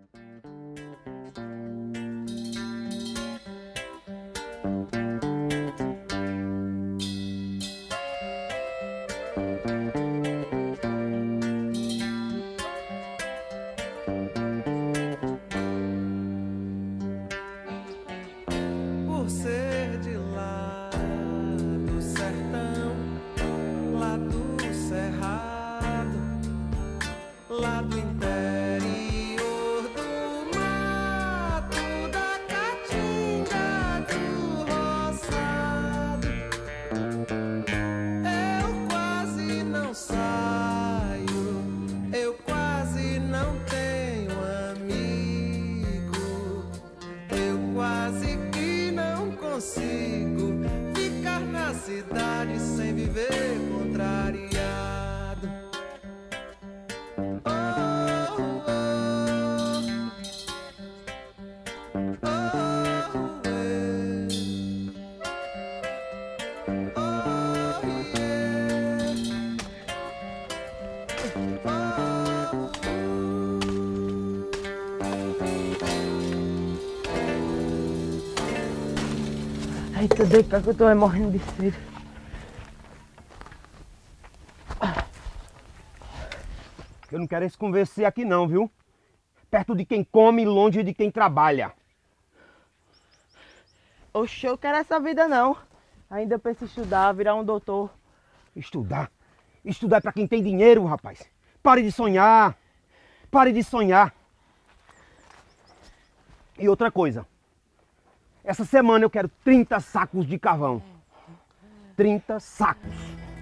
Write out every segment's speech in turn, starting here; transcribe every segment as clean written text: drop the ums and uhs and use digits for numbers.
Por ser de lá do sertão, lá do cerrado, lá do interior do mato, da caatinga, do roçado, eu quase não saio, eu quase não tenho amigo, eu quase que não consigo ficar na cidade sem viver contrariado. Ai, tô deitado que eu tô morrendo de sede. Eu não quero esse conversa aqui não, viu? Perto de quem come, longe de quem trabalha. Oxe, eu quero essa vida não. Ainda penso em estudar, virar um doutor. Estudar? Estudar é pra quem tem dinheiro, rapaz. Pare de sonhar. Pare de sonhar. E outra coisa. Essa semana eu quero 30 sacos de carvão. 30 sacos.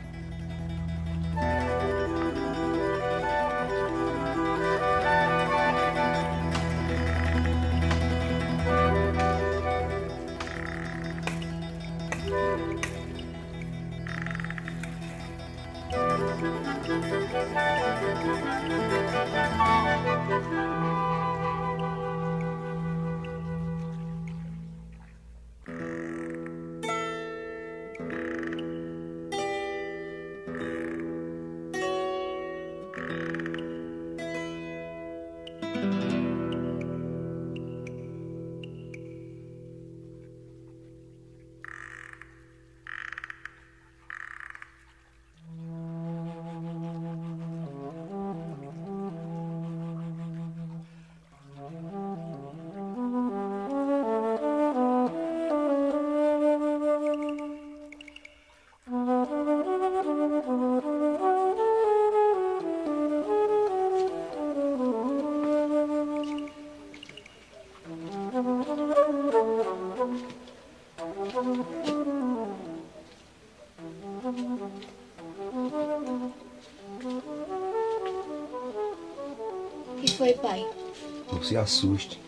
O que foi, pai? Não se assuste.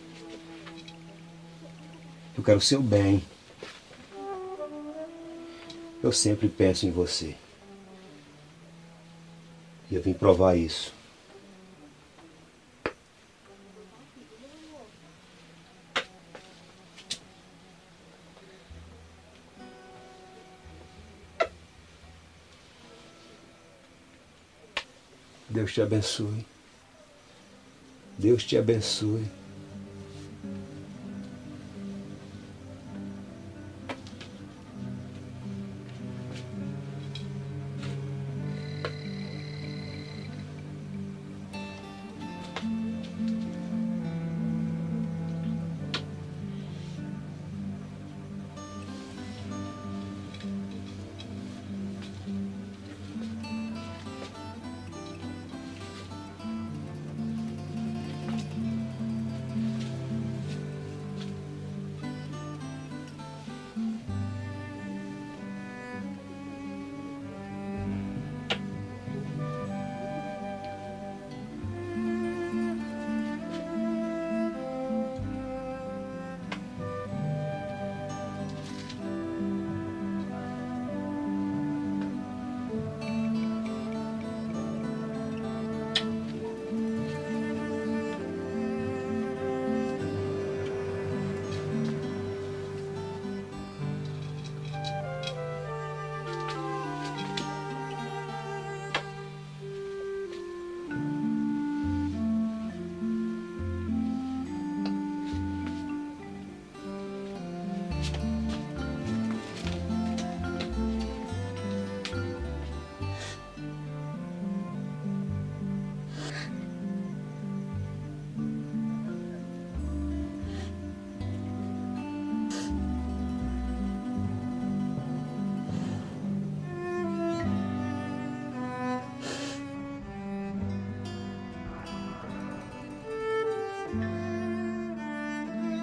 Eu quero o seu bem. Eu sempre penso em você. E eu vim provar isso. Deus te abençoe. Deus te abençoe.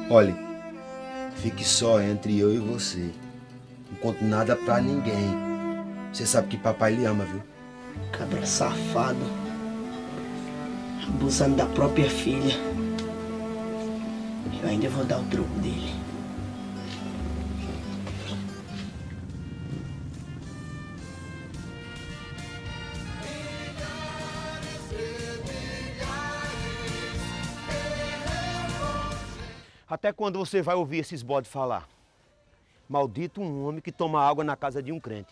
Olha, fique só entre eu e você. Não conto nada pra ninguém. Você sabe que papai lhe ama, viu? Cabra safado. Abusando da própria filha. Eu ainda vou dar o troco dele. Até quando você vai ouvir esses bodes falar? Maldito um homem que toma água na casa de um crente.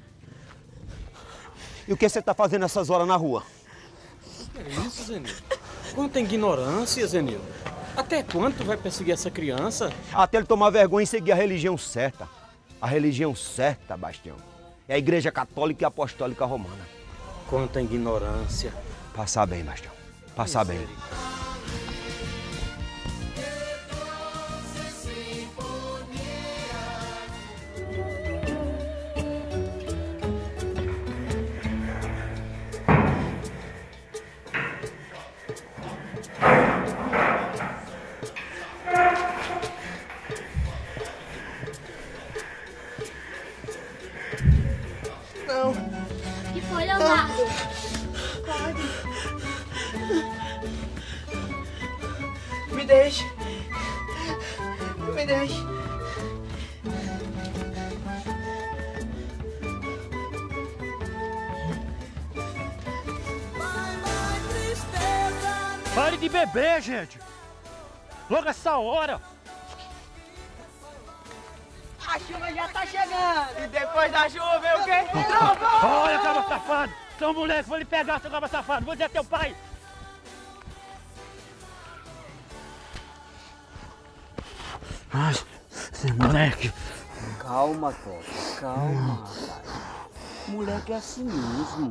E o que você está fazendo essas horas na rua? É isso, Zenildo. Quanta ignorância, Zenildo. Até quando tu vai perseguir essa criança? Até ele tomar vergonha e seguir a religião certa. A religião certa, Bastião, é a Igreja Católica e Apostólica Romana. Quanta ignorância. Passar bem, Bastião. Passar bem. O que foi, Leonardo? Me deixe. Me deixe. Pare de beber, gente. Logo essa hora. A chuva já tá chegando. E depois da chuva vem o quê? Olha, cabra safado. Seu moleque, vou lhe pegar, seu cabra safado. Vou dizer a teu pai. Ai, seu moleque. Calma, Toto, calma, rapaz. Moleque é assim mesmo.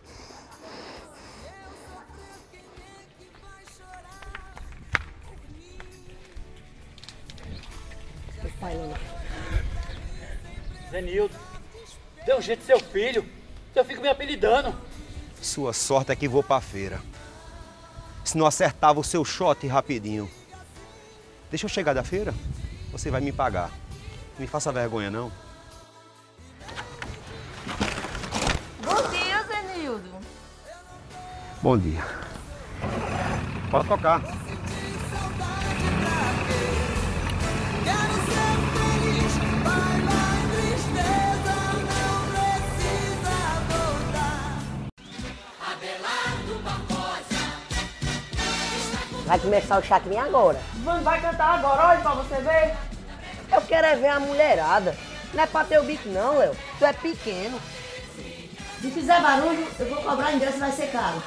Zenildo, dê um jeito seu filho. Eu fico me apelidando. Sua sorte é que vou pra feira. Se não acertava o seu shot rapidinho. Deixa eu chegar da feira, você vai me pagar. Não me faça vergonha, não. Bom dia, Zenildo. Bom dia. Pode tocar. Quero ser feliz, vai lá em tristeza, não precisa voltar. Vai começar o chacrinha agora. Vai cantar agora, olha pra você ver. Eu quero é ver a mulherada. Não é pra ter o bico não, Léo. Tu é pequeno. Se fizer barulho, eu vou cobrar ingresso e vai ser caro.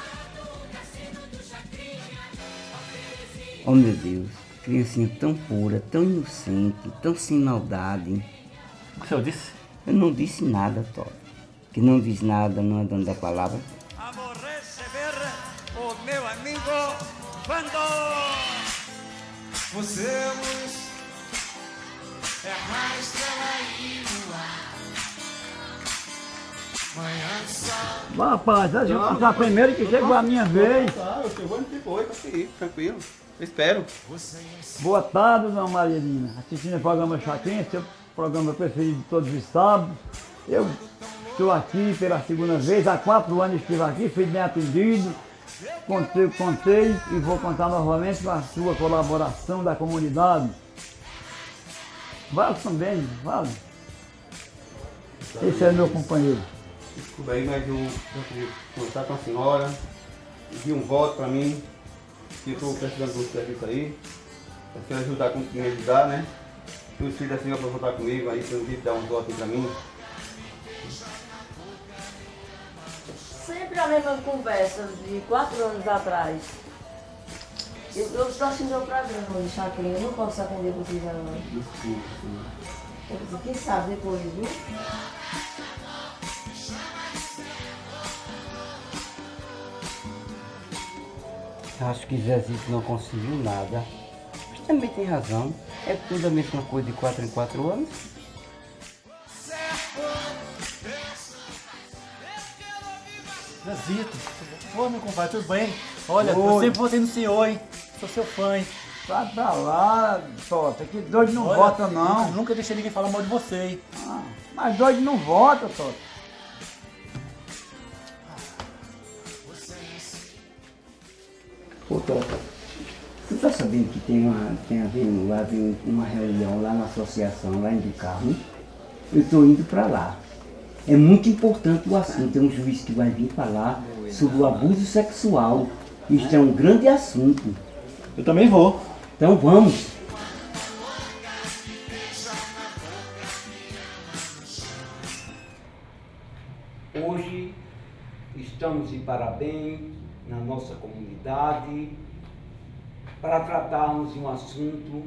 Oh, meu Deus. Criancinha tão pura, tão inocente, tão sem maldade. O que o senhor disse? Eu não disse nada, Toto. Que não diz nada não é dono da palavra. Vamos receber o meu amigo Vando. Você é luz, é a estrela e o ar. Manhã de sol. Rapaz, a gente passar primeiro que chegou a minha vez. Tá, eu vou depois, passa aí, tranquilo. Eu espero. Boa tarde, dona Marielina. Assistindo o programa Chacrinha, seu programa preferido de todos os sábados. Eu estou aqui pela segunda vez, há 4 anos estive aqui, fui bem atendido. Contei e vou contar novamente com a sua colaboração da comunidade. Vale também, vale. Esse é meu companheiro. Desculpa aí, mas eu queria conversar com a senhora, pedir um voto para mim, que eu estou precisando de um serviço aí, para a senhora ajudar com me ajudar, né? Se os filhos da senhora para votar comigo aí, para eu dar um voto aí para mim. Sempre a mesma conversa de 4 anos atrás. Eu estou assistindo o programa de Chacrinha, eu não posso atender vocês agora. Quem sabe depois, viu? Acho que Zezito não conseguiu nada. Mas também tem razão. É tudo a mesma coisa de 4 em 4 anos. Zezito, ô meu compadre, tudo bem? Olha, eu sempre votei no senhor, hein? Sou seu fã, hein? Vai pra lá, Tota, que doido não Olha, vota não. Eu nunca deixei ninguém falar mal de você, hein? Mas doido não vota, Tota. Ô, Tota, você tá sabendo que tem havido uma reunião lá na associação, lá em do Carmo? Eu tô indo pra lá. É muito importante o assunto, tem um juiz que vai vir falar sobre o abuso sexual. Isso é um grande assunto. Eu também vou. Então vamos. Hoje estamos de parabéns na nossa comunidade para tratarmos de um assunto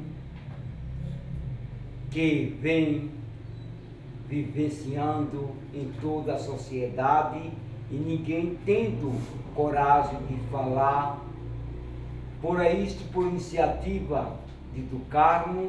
que vem vivenciando em toda a sociedade e ninguém tendo coragem de falar. Por isto, por iniciativa de do Carmo,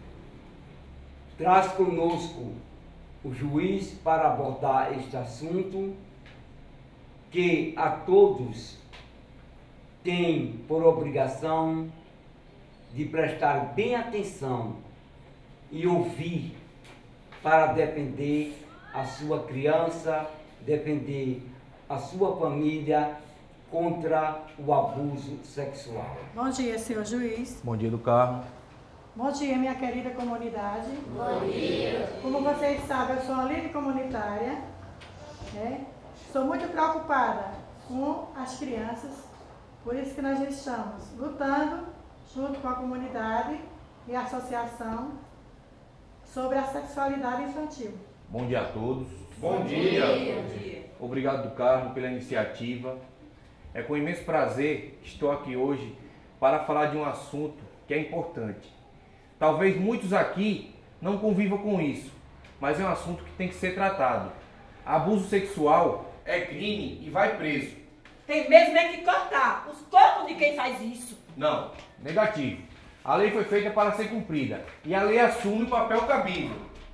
traz conosco o juiz para abordar este assunto que a todos tem por obrigação de prestar bem atenção e ouvir para defender a sua criança, defender a sua família contra o abuso sexual. Bom dia, senhor juiz. Bom dia do carro. Bom dia, minha querida comunidade. Bom dia. Como vocês sabem, eu sou uma líder comunitária. Né? Sou muito preocupada com as crianças, por isso que nós estamos lutando junto com a comunidade e a associação sobre a sexualidade infantil. Bom dia a todos. Bom dia. Bom dia. Obrigado do Carmo pela iniciativa. É com imenso prazer que estou aqui hoje para falar de um assunto que é importante. Talvez muitos aqui não convivam com isso, mas é um assunto que tem que ser tratado. Abuso sexual é crime e vai preso. Tem mesmo é que cortar os corpos de quem faz isso. Não, negativo. A lei foi feita para ser cumprida e a lei assume o papel cabível.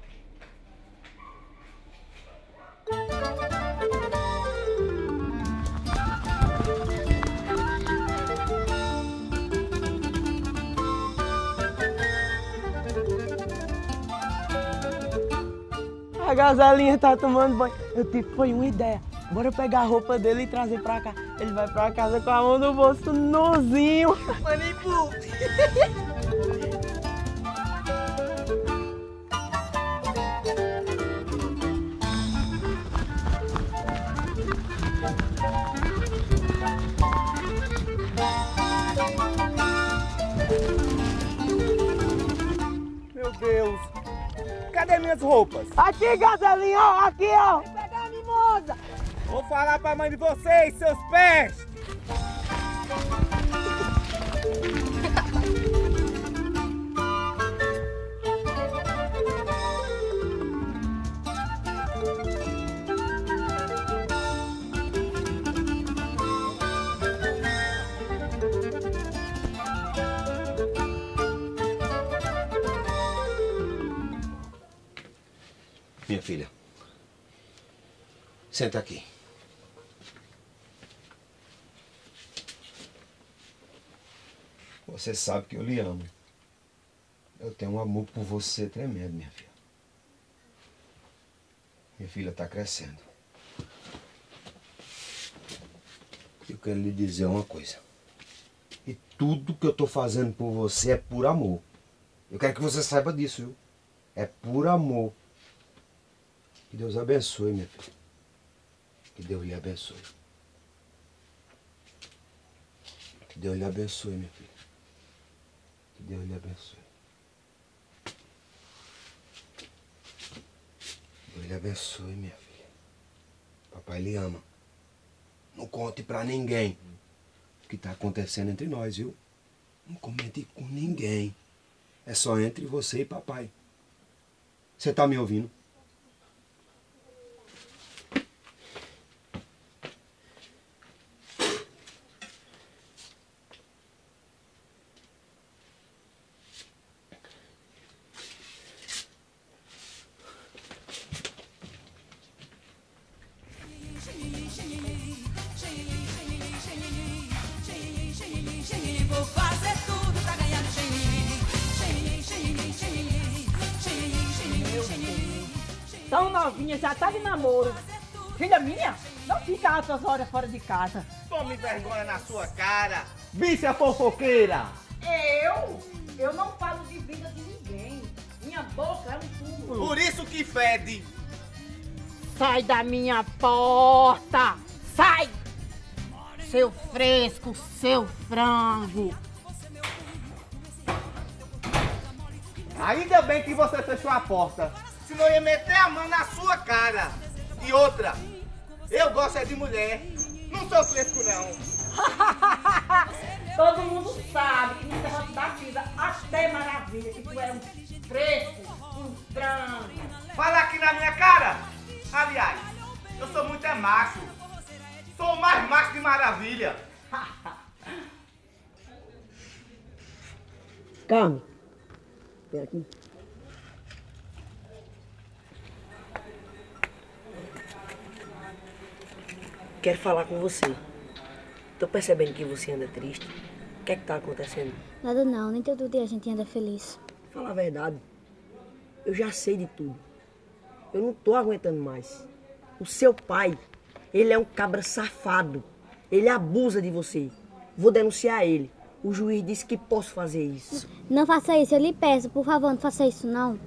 A gazelinha tá tomando banho. Eu tive foi uma ideia. Bora pegar a roupa dele e trazer pra cá. Ele vai pra casa com a mão no bolso nozinho. Manipu. Meu Deus. Cadê minhas roupas? Aqui, gazelinha, ó. Aqui, ó. Vem pegar a mimosa. Vou falar pra mãe de vocês, seus pés! Minha filha, senta aqui. Você sabe que eu lhe amo. Eu tenho um amor por você tremendo, minha filha. Minha filha está crescendo. Eu quero lhe dizer uma coisa. E tudo que eu estou fazendo por você é por amor. Eu quero que você saiba disso, viu? É por amor. Que Deus abençoe, minha filha. Que Deus lhe abençoe. Que Deus lhe abençoe, minha filha. Que Deus lhe abençoe. Deus lhe abençoe, minha filha. Papai lhe ama. Não conte pra ninguém o que tá acontecendo entre nós, viu? Não comente com ninguém. É só entre você e papai. Você tá me ouvindo? Vou fazer tudo pra ganhar no Tão novinha, já tá de namoro. Filha minha, não fica altas horas fora de casa. Tome vergonha na sua cara. Bicha fofoqueira. Eu não falo de vida de ninguém. Minha boca é um túmulo. Por isso que fede. Sai da minha porta! Sai! Seu fresco, seu frango. Ainda bem que você fechou a porta. Senão eu ia meter a mão na sua cara. E outra, eu gosto é de mulher. Não sou fresco, não. Todo mundo sabe que no Serrote da Cisa, até Maravilha, que tu era um fresco, um frango. Fala aqui na minha cara. Aliás, eu sou muito macho. Sou o mais macho de Maravilha. Calma. Vem aqui. Quero falar com você. Tô percebendo que você anda triste. O que é que tá acontecendo? Nada não, nem todo dia a gente anda feliz. Fala a verdade. Eu já sei de tudo. Eu não tô aguentando mais. O seu pai, ele é um cabra safado. Ele abusa de você. Vou denunciar ele. O juiz disse que posso fazer isso. Não faça isso, eu lhe peço, por favor, não faça isso não.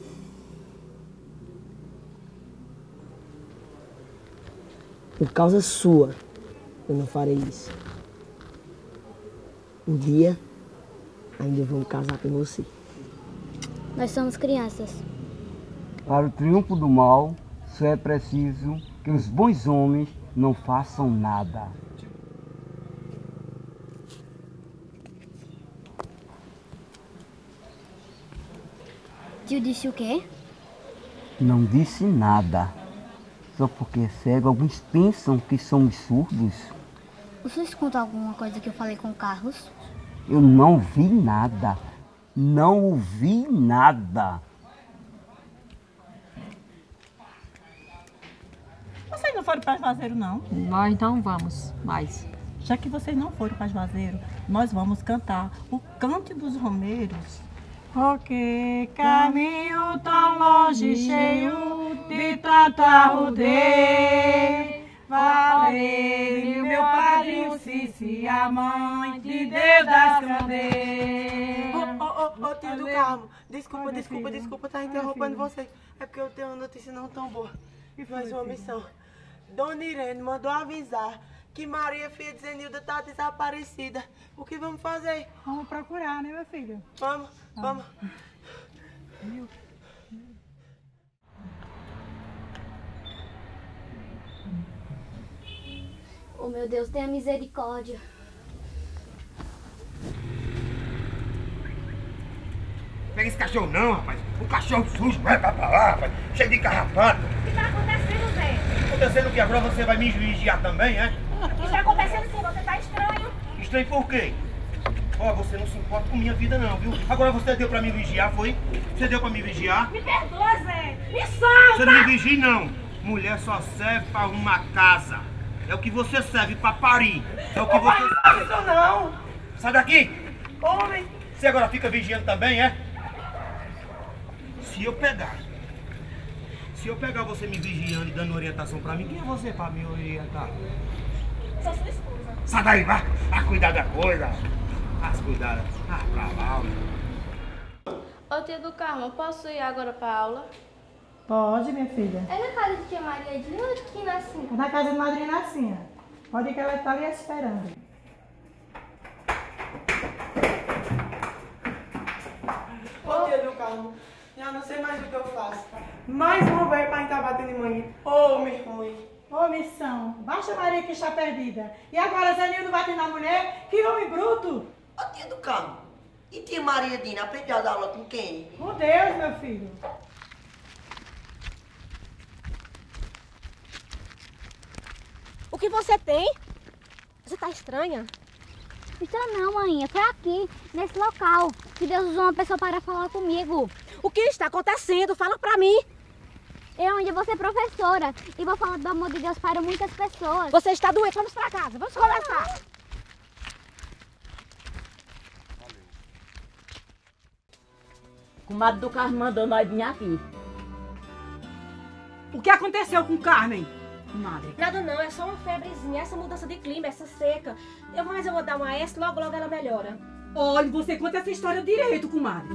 Por causa sua, eu não farei isso. Um dia, ainda vou casar com você. Nós somos crianças. Para o triunfo do mal, só é preciso que os bons homens não façam nada. Tio disse o quê? Não disse nada. Só porque é cego, alguns pensam que somos surdos. Você escuta alguma coisa que eu falei com o Carlos? Eu não vi nada. Não ouvi nada. Vocês não foram para Juazeiro, não? Nós não vamos mais. Já que vocês não foram para Juazeiro, nós vamos cantar o Cante dos Romeiros. Porque caminho tão longe, cheio de tanto arrudeio. Valerio, meu padrinho, Cici, a mãe de Deus das candeias. Ô, tio do Carmo, desculpa, tá interrompendo vocês. É porque eu tenho uma notícia não tão boa. E faz uma missão. Dona Irene mandou avisar que Maria, filha de Zenilda, tá desaparecida. O que vamos fazer? Vamos procurar, né, minha filha? Vamos. Oh, meu Deus, tenha misericórdia. Pega esse cachorro não, rapaz. Um cachorro sujo, vai pra lá, rapaz. Cheio de carrapato. O que tá acontecendo, Zé? Acontecendo que agora você vai me vigiar também, é? O que tá acontecendo sim? Você tá estranho. Estranho por quê? Ó, você não se importa com minha vida não, viu? Agora você deu pra me vigiar, foi? Você deu pra me vigiar? Me perdoa, Zé. Me solta. Você não me vigia, não. Mulher só serve pra uma casa. É o que você serve pra parir. É o que você... Não faz isso não. Sai daqui. Homem. Você agora fica vigiando também, é? Se eu pegar você me vigiando e dando orientação pra mim, quem é você pra me orientar? Sou sua esposa. Sai daí, vá cuidar da coisa. Vá cuidar. Pra lá, Ô tia do Carmo, posso ir agora pra aula? Pode, minha filha. É na casa de tia Maria de onde que nasci? Na casa de Madrinha Nascinha. Pode ir que ela está ali esperando. Ô, tia do Carmo, já não sei mais o que eu faço. Mais uma vez pra estar batendo em manhã. Homem ruim. Ô, missão, baixa Maria que está perdida. E agora Zenildo batendo na mulher? Que homem bruto! Ô, tia do Carmo, e tia Maria Dina aprendeu a dar aula com quem? Com Deus, meu filho. O que você tem? Você tá estranha? Isso não, mãe. Foi aqui, nesse local, que Deus usou uma pessoa para falar comigo. O que está acontecendo? Fala pra mim. Eu onde vou ser professora e vou falar do amor de Deus para muitas pessoas. Você está doente, vamos pra casa, vamos conversar. O comadre do Carmo mandou nós vir aqui. que aconteceu com Carmen, comadre? Nada não, é só uma febrezinha, essa mudança de clima, essa seca. Mas eu vou dar uma S, logo ela melhora. Olha, você conta essa história direito, comadre.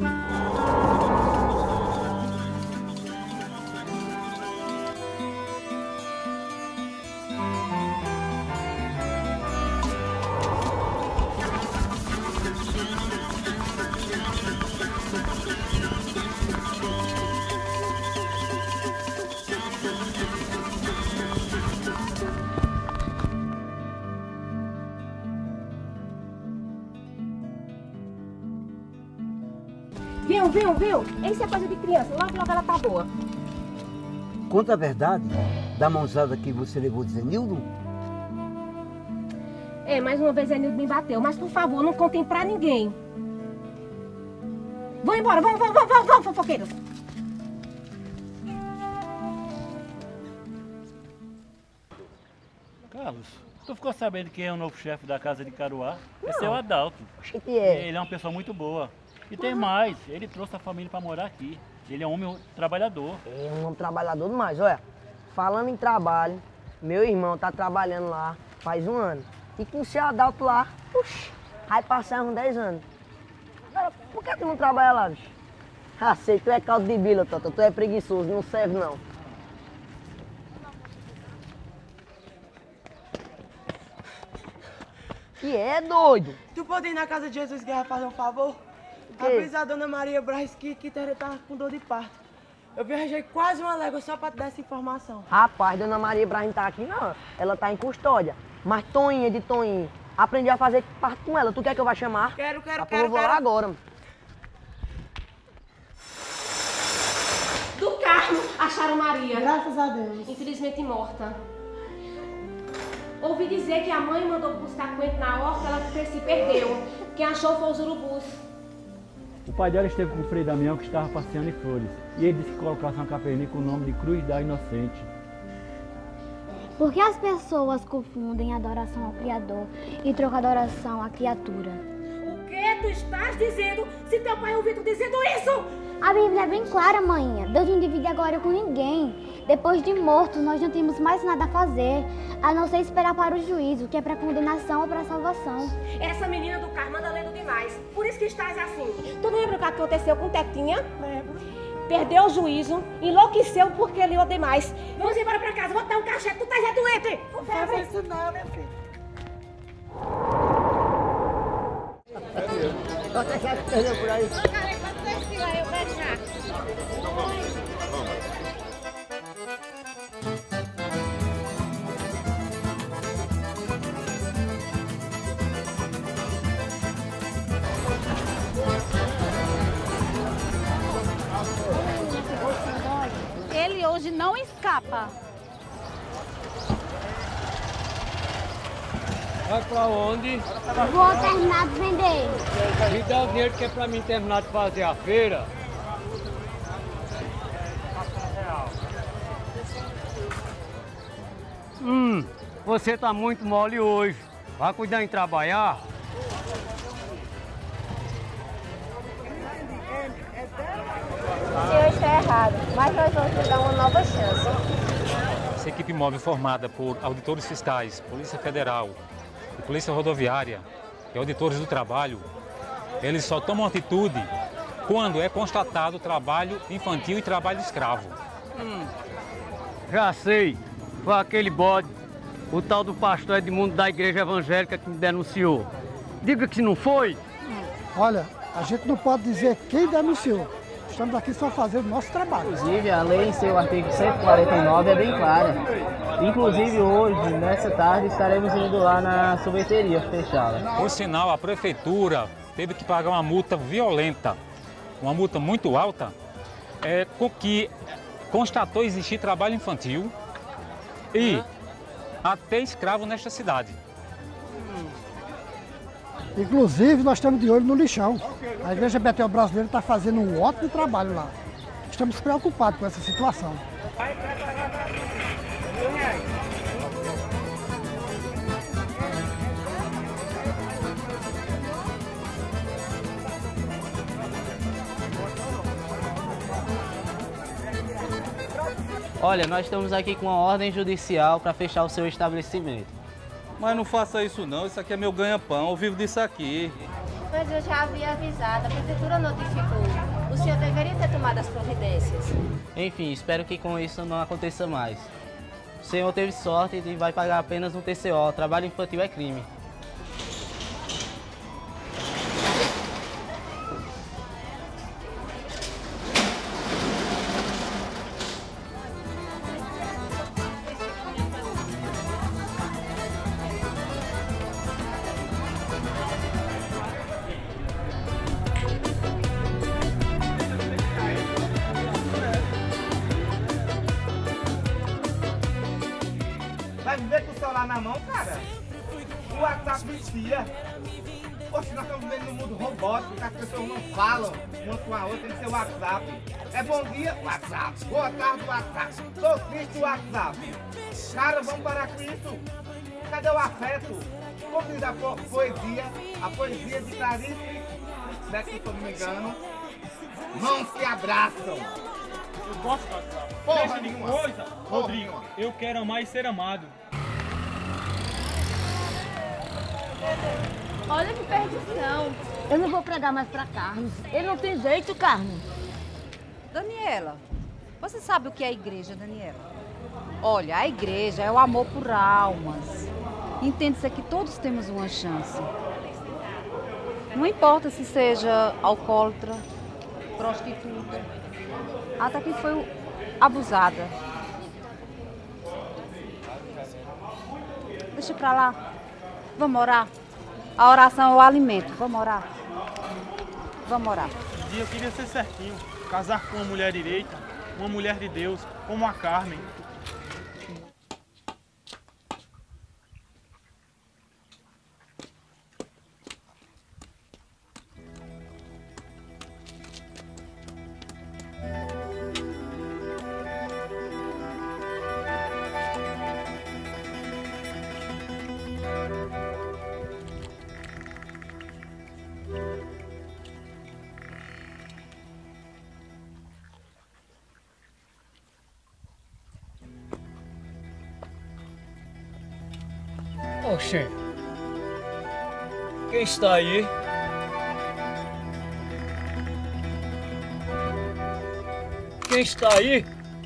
Viu? Isso é coisa de criança, logo ela tá boa. Conta a verdade da mãozada que você levou de Zenildo. Mais uma vez Zenildo me bateu, mas por favor, não contem pra ninguém. Vão embora, vamos, fofoqueiros. Carlos, tu ficou sabendo quem é o novo chefe da casa de Caruá? Esse é o Adalto. Acho que é. Ele é uma pessoa muito boa. E tem mais, ele trouxe a família para morar aqui. Ele é um homem trabalhador. É um homem trabalhador demais. Olha, falando em trabalho, meu irmão tá trabalhando lá faz 1 ano. E com o seu Adalto lá, puxa, vai passar uns 10 anos. Agora, por que tu não trabalha lá, bicho? Ah, sei, tu é caldo de bila, Tota, tu é preguiçoso, não serve não. Que é, doido? Tu pode ir na casa de Jesus Guerra fazer um favor? Avisa a dona Maria Braz que Quitéria tá com dor de parto. Eu viajei quase 1 légua só pra te dar essa informação. Rapaz, dona Maria Braz não tá aqui não. Ela tá em custódia. Mas Toninha de Toninho, aprendi a fazer parto com ela. Tu quer que eu vá chamar? Quero. Eu vou lá agora. Do Carmo, acharam Maria. Graças a Deus. Infelizmente morta. Ouvi dizer que a mãe mandou buscar coentro na horta, ela se perdeu. Quem achou foi os urubus. O pai dela esteve com o Frei Damião, que estava passeando em Flores. E ele disse que colocasse uma capelinha com o nome de Cruz da Inocente. Por que as pessoas confundem adoração ao Criador e trocam adoração à criatura? O que tu estás dizendo se teu pai ouviu tu dizendo isso? A Bíblia é bem clara, mãe. Deus não divide agora com ninguém. Depois de mortos, nós não temos mais nada a fazer, a não ser esperar para o juízo, que é para condenação ou para salvação. Essa menina do Carmo anda lendo demais. Por isso que estás assim. Tu lembra o que aconteceu com Tetinha? Lembro. Perdeu o juízo, enlouqueceu porque leu demais. Vamos embora pra casa, vou te dar um cachê, tu estás doente. Não faça isso não, minha filha. Bota essa coisa por aí. Ele hoje não escapa. Vai pra onde? Vou terminar de vender. Me dá o dinheiro que é pra mim terminar de fazer a feira. Você tá muito mole hoje. Vai cuidar em trabalhar? O senhor está errado, mas nós vamos te dar uma nova chance. Essa equipe móvel formada por auditores fiscais, Polícia Federal, e Polícia Rodoviária e auditores do trabalho, eles só tomam atitude quando é constatado trabalho infantil e trabalho escravo. Já sei, foi aquele bode, o tal do pastor Edmundo da igreja evangélica que me denunciou. Diga que não foi. Olha, a gente não pode dizer quem denunciou. Estamos aqui só fazendo o nosso trabalho. Inclusive, a lei em seu artigo 149 é bem clara. Inclusive, hoje, nessa tarde, estaremos indo lá na sorveteria fechada. Por sinal, a prefeitura teve que pagar uma multa violenta, uma multa muito alta, com que constatou existir trabalho infantil e até escravo nesta cidade. Inclusive, nós estamos de olho no lixão. A Igreja Betel Brasileira está fazendo um ótimo trabalho lá. Estamos preocupados com essa situação. Olha, nós estamos aqui com uma ordem judicial para fechar o seu estabelecimento. Mas não faça isso não, isso aqui é meu ganha-pão, eu vivo disso aqui. Mas eu já havia avisado, a prefeitura notificou. O senhor deveria ter tomado as providências. Enfim, espero que com isso não aconteça mais. O senhor teve sorte e vai pagar apenas um TCO. Trabalho infantil é crime. Vai viver com o celular na mão, cara? O WhatsApp vicia. Poxa, nós estamos vivendo num mundo robótico, que as pessoas não falam uma com a outra, tem que ser WhatsApp. É bom dia, WhatsApp. Boa tarde, WhatsApp. Tô triste, WhatsApp. Cara, vamos parar com isso. Cadê o afeto? Como diz a poesia de Clarice, daqui, se eu não me engano, mãos se abraçam. Eu gosto do WhatsApp. Porra Deixa de nenhuma. coisa. Rodrigo, eu quero amar e ser amado. Olha que perdição. Eu não vou pregar mais pra Carlos. Ele não tem jeito, Carlos. Daniela, você sabe o que é a igreja, Daniela? Olha, a igreja é o amor por almas. Entende-se que todos temos uma chance. Não importa se seja alcoólatra, prostituta, até quem foi abusada. Deixa pra lá. Vamos orar. A oração é o alimento. Vamos orar. Vamos orar. Um dia eu queria ser certinho. Casar com uma mulher direita, uma mulher de Deus, como a Carmen. Oxê, quem está aí? Quem está aí?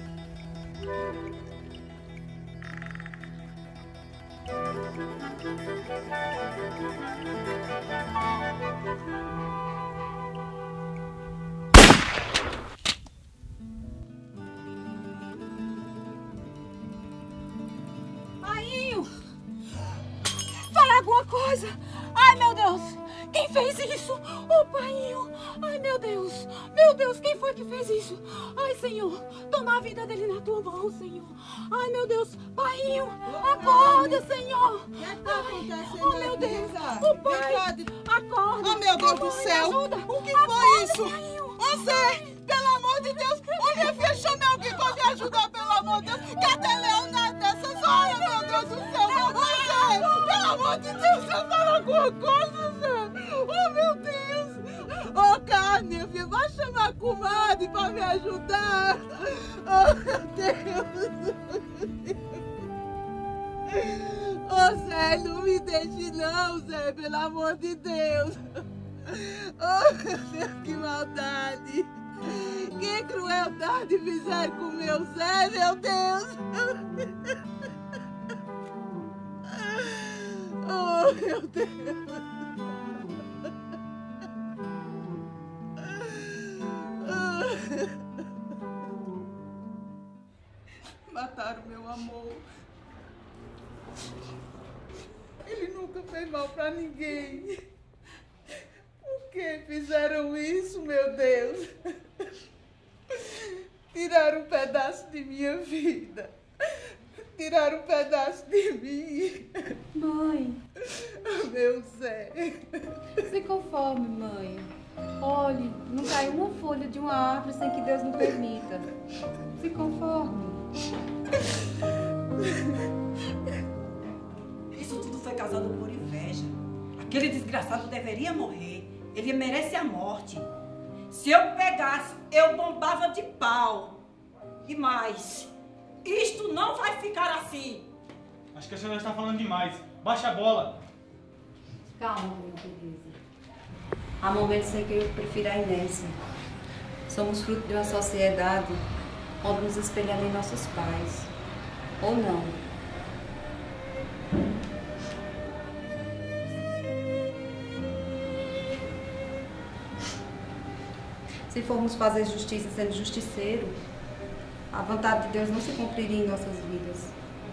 Painho! Fala alguma coisa! Ai, meu Deus! Quem fez isso? Ô, Painho! Ai, meu Deus! Meu Deus, quem foi que fez isso? Ai, Senhor! Toma a vida dele na tua mão, Senhor! Ai, meu Deus! Painho! Acorda, Senhor! O que está acontecendo? Oh, meu Deus! O pai! Acorda! Oh, meu Deus do céu! O que foi isso? Ô, Zé! Pelo amor de Deus! Ô, minha filha, chame alguém para me ajudar, pelo amor de Deus! Cadê Leonardo nessas horas, meu Deus do céu? Ô, Zé! Pelo amor de Deus, você fala alguma coisa, Zé! Oh, meu Deus! Ô, Carmen, minha filha, vai chamar a comadre para me ajudar! Oh, meu Deus! Ô, Zé, não me deixe não, Zé, pelo amor de Deus! Oh, meu Deus, que maldade! Que crueldade fizeram com meu Zé, meu Deus! Oh, meu Deus! Mataram meu amor. Ele nunca fez mal pra ninguém. Por que fizeram isso, meu Deus? Tiraram um pedaço de minha vida. Tiraram um pedaço de mim. Mãe. Meu Zé. Se conforme, mãe. Olhe, não caiu uma folha de uma árvore sem que Deus não permita. Se conforme. Isso tudo foi causado por inveja. Aquele desgraçado deveria morrer. Ele merece a morte. Se eu pegasse, eu bombava de pau. E mais, Isto não vai ficar assim. Acho que a senhora está falando demais. Baixa a bola. Calma, minha beleza. Há momentos em que eu prefiro a inércia. Somos fruto de uma sociedade onde nos espelhamos em nossos pais. Ou não. Se formos fazer justiça sendo justiceiro, a vontade de Deus não se cumpriria em nossas vidas.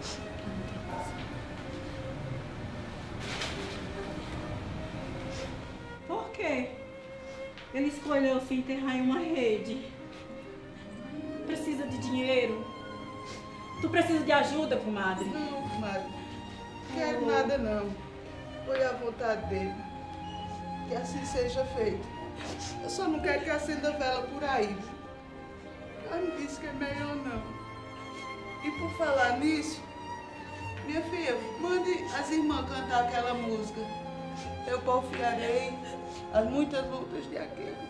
Por quê? Ele escolheu se enterrar em uma rede. Precisa de dinheiro. Tu precisa de ajuda, comadre? Não, comadre. Quero nada não. Foi a vontade dele. Que assim seja feito. Eu só não quero que acenda vela por aí. Ela me disse que é melhor não. E por falar nisso, minha filha, mande as irmãs cantar aquela música. Eu porfiarei as muitas lutas de aquele.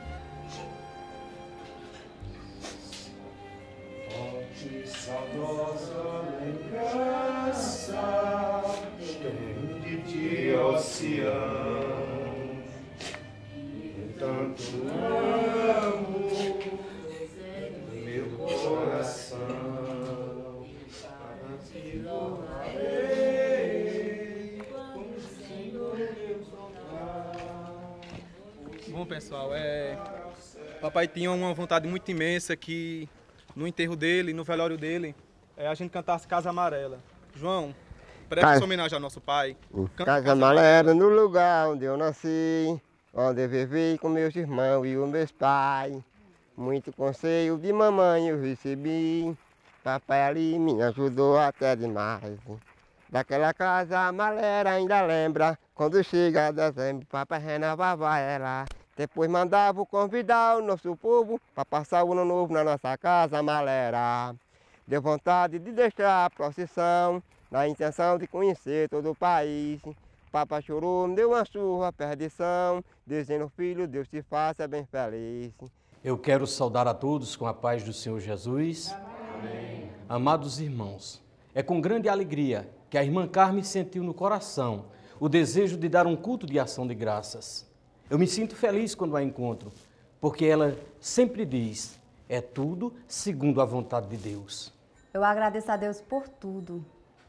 Forte, saudosa lembrança, de ti, oceano, tanto amo meu coração, para te louvarei, como Senhor Deus tocar. Bom, pessoal, papai tinha uma vontade muito imensa que no enterro dele, no velório dele, a gente cantasse Casa Amarela. João, preste essa homenagem ao nosso pai. Casa Amarela, no lugar onde eu nasci, onde eu vivi com meus irmãos e os meus pais. Muito conselho de mamãe eu recebi, papai ali me ajudou até demais. Daquela casa amarela ainda lembra, quando chega dezembro, papai renovava ela. Depois mandava convidar o nosso povo para passar o ano novo na nossa casa amarela. Deu vontade de deixar a procissão, na intenção de conhecer todo o país. Papai chorou, me deu uma chuva, perdição, dizendo, filho, Deus te faça bem feliz. Eu quero saudar a todos com a paz do Senhor Jesus. Amém. Amados irmãos, é com grande alegria que a irmã Carmen sentiu no coração o desejo de dar um culto de ação de graças. Eu me sinto feliz quando a encontro, porque ela sempre diz, é tudo segundo a vontade de Deus. Eu agradeço a Deus por tudo.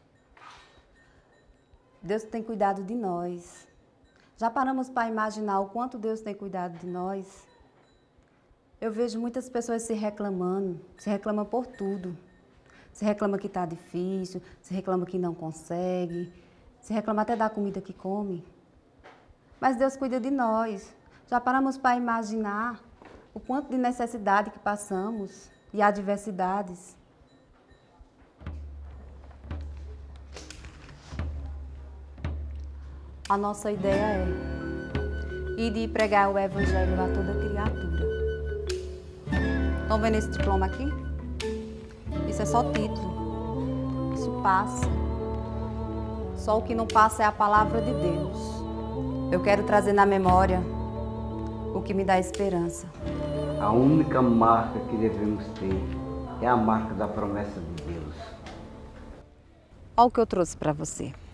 Deus tem cuidado de nós. Já paramos para imaginar o quanto Deus tem cuidado de nós? Eu vejo muitas pessoas se reclamam por tudo. Se reclama que está difícil, se reclama que não consegue, se reclama até da comida que come. Mas Deus cuida de nós. Já paramos para imaginar o quanto de necessidade que passamos e adversidades. A nossa ideia é ir de pregar o Evangelho a toda criatura. Estão vendo esse diploma aqui? Isso é só título. Isso passa. Só o que não passa é a palavra de Deus. Eu quero trazer na memória o que me dá esperança. A única marca que devemos ter é a marca da promessa de Deus. Olha o que eu trouxe para você.